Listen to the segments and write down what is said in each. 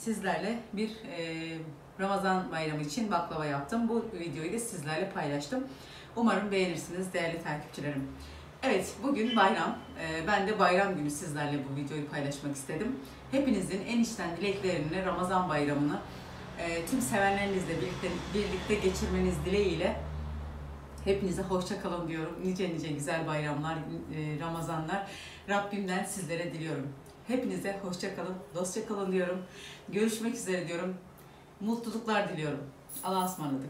sizlerle bir Ramazan bayramı için baklava yaptım. Bu videoyu da sizlerle paylaştım. Umarım beğenirsiniz değerli takipçilerim. Evet, bugün bayram. Ben de bayram günü sizlerle bu videoyu paylaşmak istedim. Hepinizin en içten dileklerini, Ramazan bayramını tüm sevenlerinizle birlikte geçirmeniz dileğiyle hepinize hoşça kalın diyorum. Nice nice güzel bayramlar, Ramazanlar Rabbimden sizlere diliyorum. Hepinize hoşça kalın, dostça kalın diyorum. Görüşmek üzere diyorum. Mutluluklar diliyorum. Allah'a ısmarladık.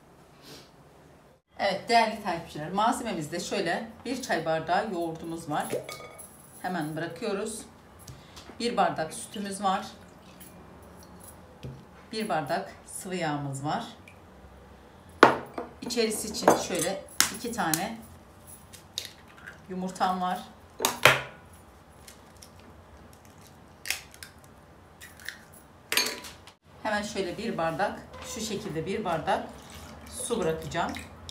Evet değerli takipçiler, malzememizde şöyle bir çay bardağı yoğurdumuz var. Hemen bırakıyoruz. Bir bardak sütümüz var. Bir bardak sıvı yağımız var. İçerisi için şöyle 2 tane yumurtam var. Hemen şöyle bir bardak, şu şekilde bir bardak su bırakacağım.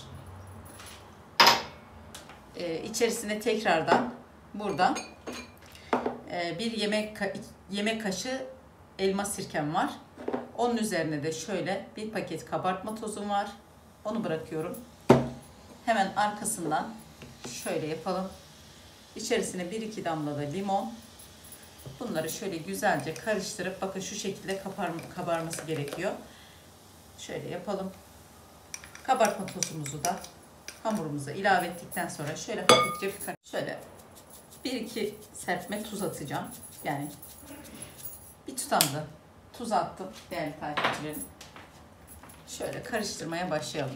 İçerisine tekrardan burada bir yemek kaşığı elma sirkem var. Onun üzerine de şöyle bir paket kabartma tozum var. Onu bırakıyorum. Hemen arkasından şöyle yapalım. İçerisine 1-2 damla da limon. Bunları şöyle güzelce karıştırıp bakın şu şekilde kabarması gerekiyor. Şöyle yapalım. Kabartma tozumuzu da hamurumuza ilave ettikten sonra şöyle hafifçe şöyle 1-2 serpme tuz atacağım. Yani bir tutam da tuz attım değerli takipçilerim. Şöyle karıştırmaya başlayalım.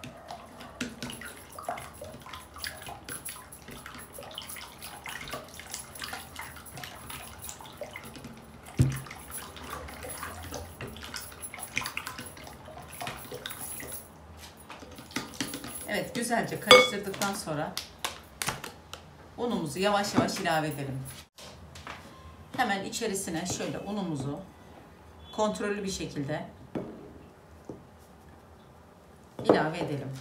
Evet, güzelce karıştırdıktan sonra unumuzu yavaş yavaş ilave edelim. Hemen içerisine şöyle unumuzu kontrollü bir şekilde ilave edelim.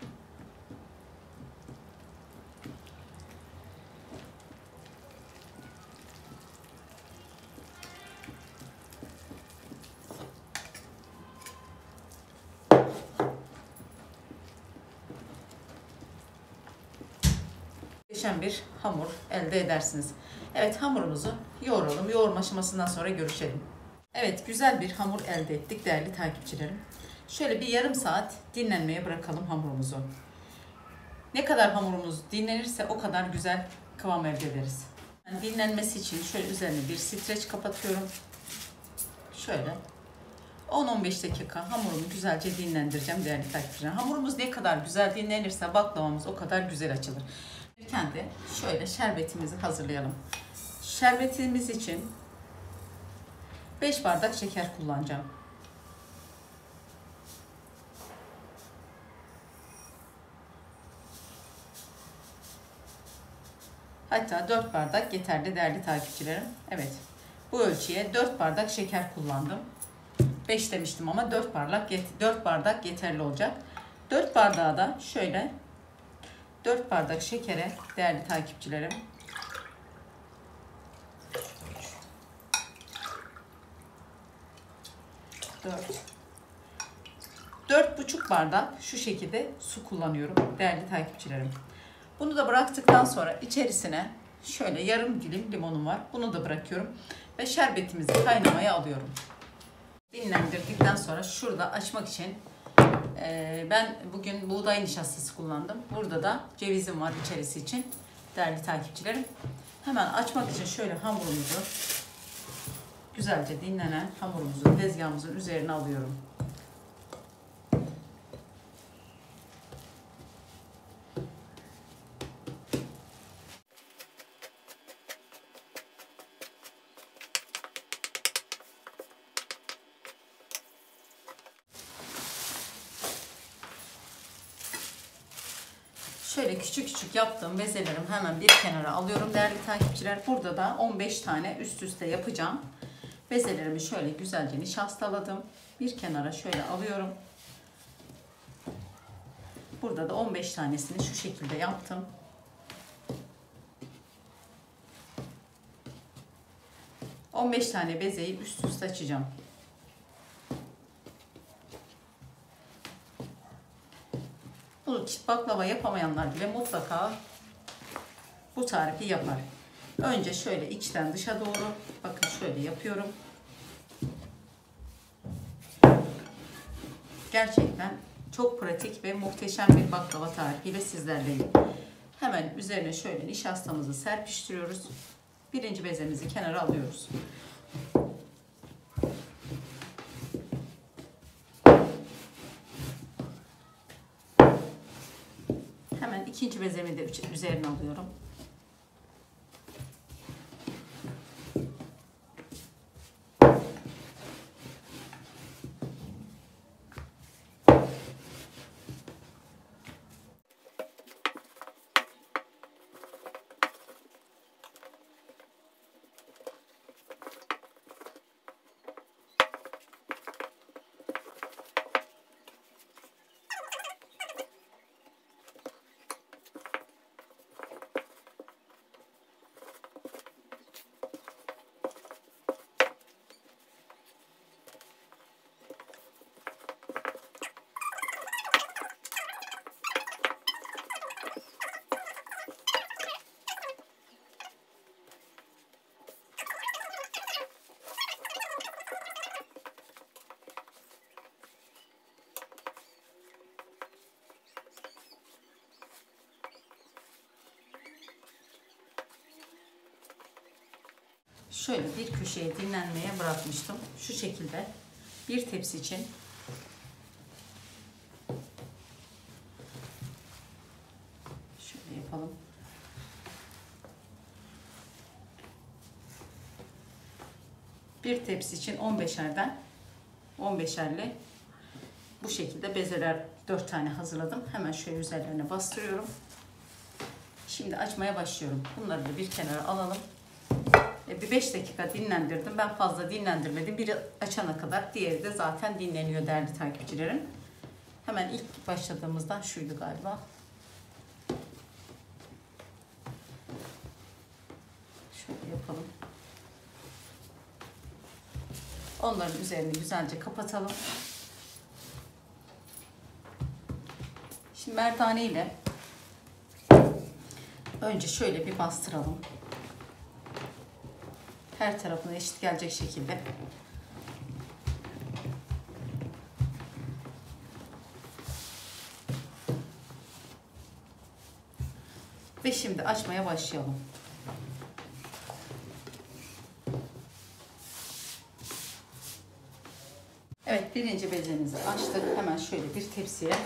Bir hamur elde edersiniz. Evet, hamurumuzu yoğuralım. Yoğurma aşamasından sonra görüşelim. Evet, güzel bir hamur elde ettik değerli takipçilerim. Şöyle bir yarım saat dinlenmeye bırakalım hamurumuzu. Ne kadar hamurumuz dinlenirse o kadar güzel kıvam elde ederiz. Yani dinlenmesi için şöyle üzerine bir streç kapatıyorum. Şöyle 10-15 dakika hamurumu güzelce dinlendireceğim değerli takipçilerim. Hamurumuz ne kadar güzel dinlenirse baklavamız o kadar güzel açılır. Kendi şöyle şerbetimizi hazırlayalım. Şerbetimiz için 5 bardak şeker kullanacağım. Hatta 4 bardak yeterli değerli takipçilerim. Evet, bu ölçüye 4 bardak şeker kullandım. 5 demiştim ama 4 bardak yeterli olacak. 4 bardağı da şöyle 4 bardak şekere değerli takipçilerim 4,5 bardak şu şekilde su kullanıyorum değerli takipçilerim. Bunu da bıraktıktan sonra içerisine şöyle yarım dilim limonum var. Bunu da bırakıyorum ve şerbetimizi kaynamaya alıyorum. Dinlendirdikten sonra şurada açmak için ben bugün buğday nişastası kullandım. Burada da cevizim var içerisi için değerli takipçilerim. Hemen açmak için şöyle hamurumuzu güzelce dinlenen hamurumuzu tezgahımızın üzerine alıyorum. Şöyle küçük küçük yaptığım bezelerimi hemen bir kenara alıyorum değerli takipçiler. Burada da 15 tane üst üste yapacağım. Bezelerimi şöyle güzelce nişastaladım. Bir kenara şöyle alıyorum. Burada da 15 tanesini şu şekilde yaptım. 15 tane bezeyi üst üste açacağım. çoğu baklava yapamayanlar bile mutlaka bu tarifi yapar. Önce şöyle içten dışa doğru, bakın şöyle yapıyorum. Gerçekten çok pratik ve muhteşem bir baklava tarifiyle sizlerleyim. Hemen üzerine şöyle nişastamızı serpiştiriyoruz. Birinci bezemizi kenara alıyoruz. Hemen ikinci bezemi de üzerine alıyorum. Şöyle bir köşeye dinlenmeye bırakmıştım. Şu şekilde bir tepsi için şöyle yapalım. Bir tepsi için 15'erli bu şekilde bezeler 4 tane hazırladım. Hemen şöyle üzerlerine bastırıyorum. Şimdi açmaya başlıyorum. Bunları da bir kenara alalım. Bir 5 dakika dinlendirdim. Ben fazla dinlendirmedim. Biri açana kadar, diğeri de zaten dinleniyor değerli takipçilerim. Hemen ilk başladığımızdan şuydu galiba. Şöyle yapalım. Onların üzerini güzelce kapatalım. Şimdi merdane ile önce şöyle bir bastıralım. Her tarafına eşit gelecek şekilde. Ve şimdi açmaya başlayalım. Evet, birinci bezemizi açtık. Hemen şöyle bir tepsiye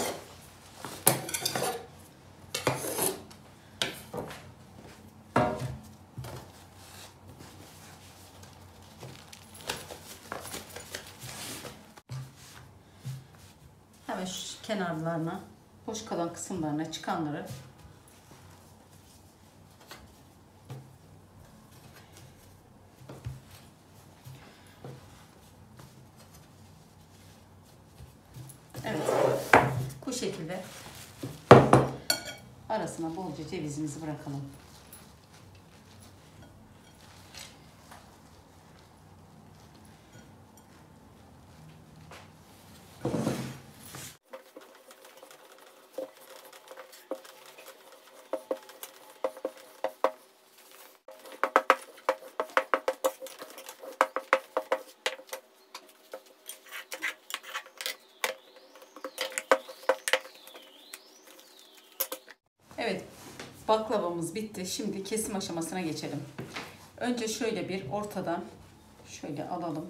hemen şu kenarlarına, boş kalan kısımlarına çıkanları evet, bu şekilde arasına bolca cevizimizi bırakalım. Evet, baklavamız bitti. Şimdi kesim aşamasına geçelim. Önce şöyle bir ortadan şöyle alalım.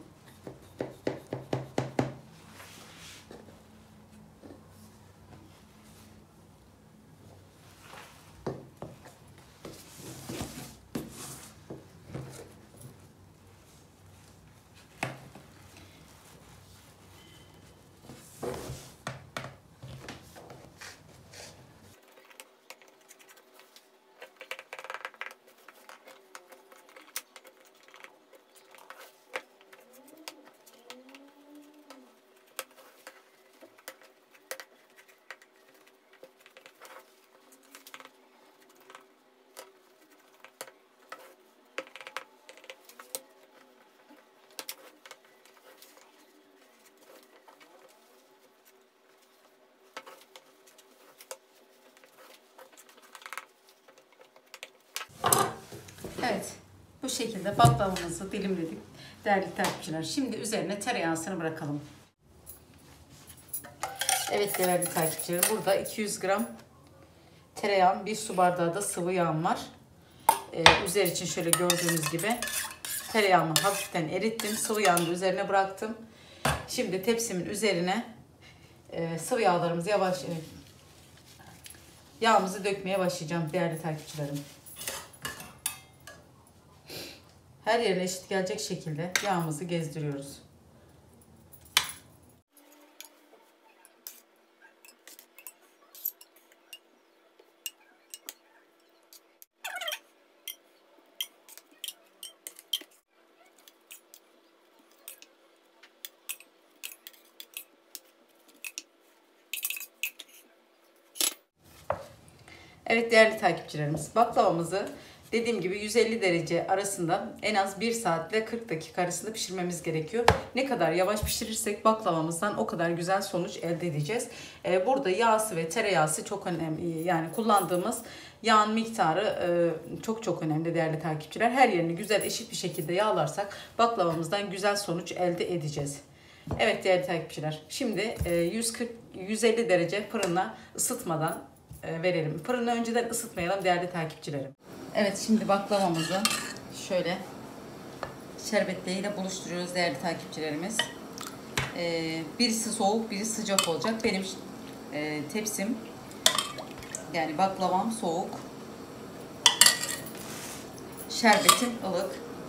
Evet, bu şekilde baklavamızı dilimledik değerli takipçiler. Şimdi üzerine tereyağını bırakalım. Evet değerli takipçilerim, burada 200 gram tereyağım, 1 su bardağı da sıvı yağım var. Üzeri için şöyle gördüğünüz gibi tereyağımı hafiften erittim. Sıvı yağını da üzerine bıraktım. Şimdi tepsimin üzerine sıvı yağlarımızı yağımızı dökmeye başlayacağım değerli takipçilerim. Her yerine eşit gelecek şekilde yağımızı gezdiriyoruz. Evet değerli takipçilerimiz, baklavamızı dediğim gibi 150 derece arasında en az 1 saat ile 40 dakika arasında pişirmemiz gerekiyor. Ne kadar yavaş pişirirsek baklavamızdan o kadar güzel sonuç elde edeceğiz. Burada yağsı ve tereyağısı çok önemli. Yani kullandığımız yağın miktarı çok önemli değerli takipçiler. Her yerini güzel eşit bir şekilde yağlarsak baklavamızdan güzel sonuç elde edeceğiz. Evet değerli takipçiler, şimdi 140-150 derece fırına ısıtmadan verelim. Fırını önceden ısıtmayalım değerli takipçilerim. Evet, şimdi baklavamızı şöyle şerbetleriyle buluşturuyoruz değerli takipçilerimiz. Birisi soğuk, birisi sıcak olacak. Benim tepsim, yani baklavam soğuk, şerbetim ılık.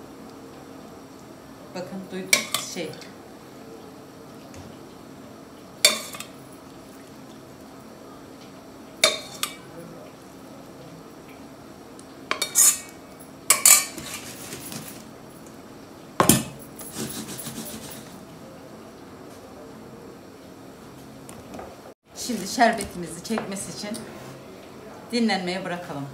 Bakın duydunuz Şimdi şerbetimizi çekmesi için dinlenmeye bırakalım.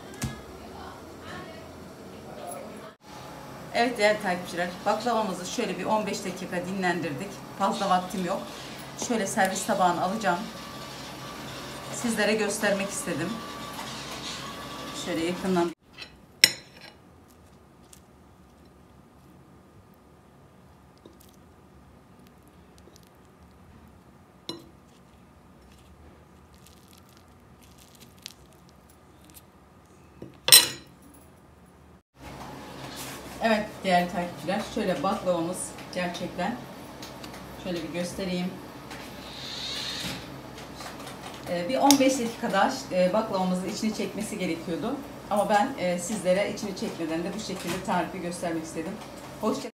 Evet değerli takipçiler, baklavamızı şöyle bir 15 dakika dinlendirdik. Fazla vaktim yok. Şöyle servis tabağına alacağım. Sizlere göstermek istedim. Şöyle yakından. Evet değerli takipçiler, şöyle baklavamız gerçekten şöyle bir göstereyim. Bir 15 dakika daha baklavamızın içini çekmesi gerekiyordu. Ama ben sizlere içini çekmeden de bu şekilde tarifi göstermek istedim. Hoşça